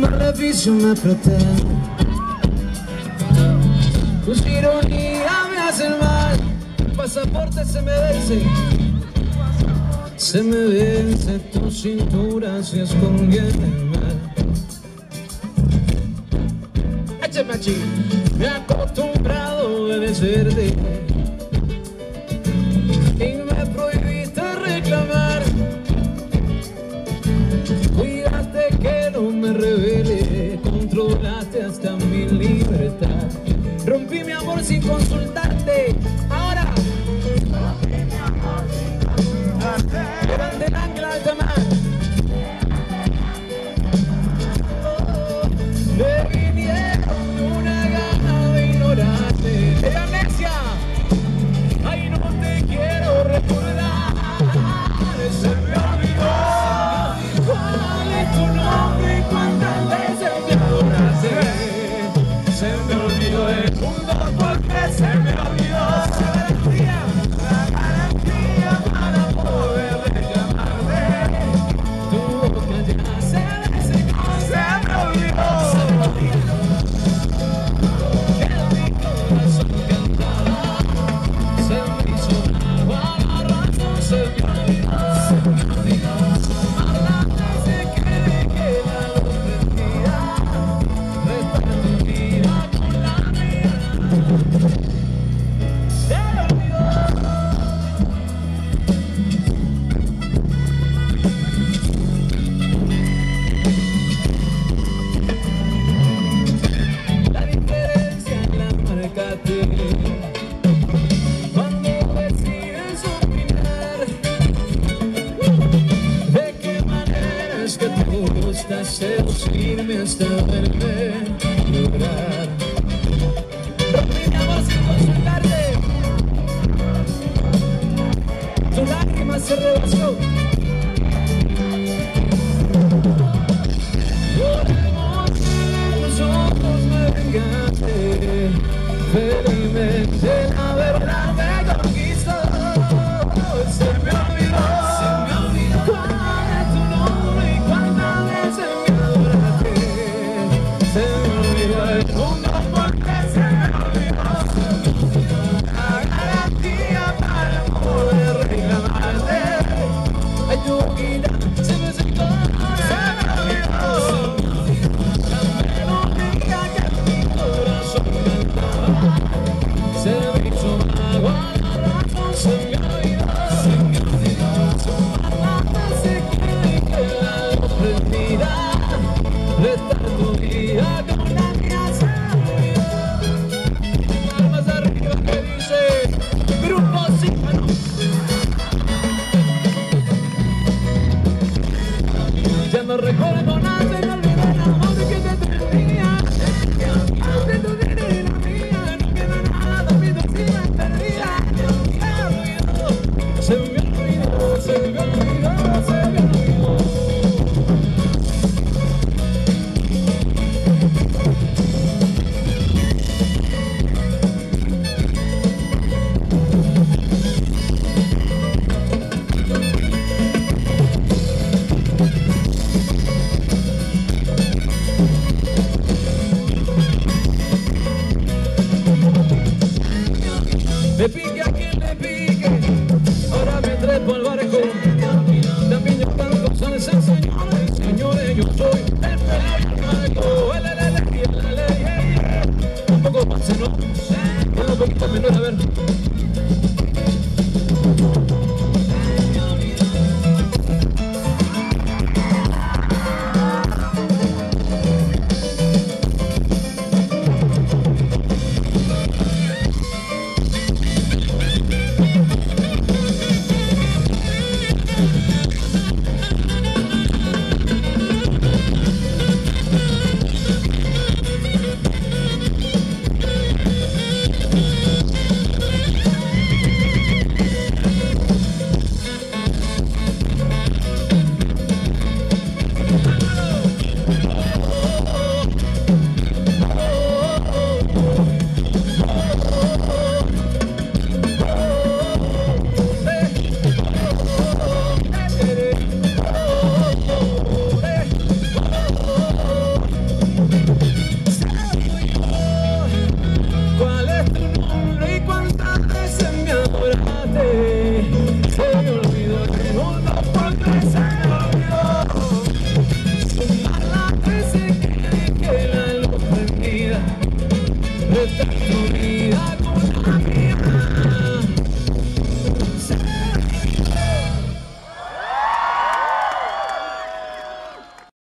maleficio me protege. Tus ironías me hacen mal, el pasaporte se me vence. Se me vence tu cintura si escondiendo el mal. Échame allí, me he acostumbrado a obedecerte y me prohibiste reclamar. Cuidaste que no me revele, controlaste hasta mi libertad. Rompí mi amor sin consultarte, ahora rompí mi amor sin consultarte. Levante el ancla alta mar. Me vinieron una gana de ignorarte. ¡Hey, amnesia! Ay, no te quiero recordar. Se me olvidó cuál es tu nombre y cuántas veces te adoraste. Se me olvidó el mundo porque se me olvidó la garantía para poder reclamarte. Tu boca ya se desecó, se me olvidó. Quedó mi corazón cantado, se me hizo agua la razón, se me olvidó. Amarla desde que dejé la luz prendida, resta tu vida con la mía. Se me olvidó. La diferencia la marcaste cuando decides opinar. ¿De qué manera es que te gusta seducirme hasta verme lograr? Rompí mi amor sin consultarte, tu lágrima se rebasó. Por el motivo de tus ojos me vengaste, felizmente la verdad.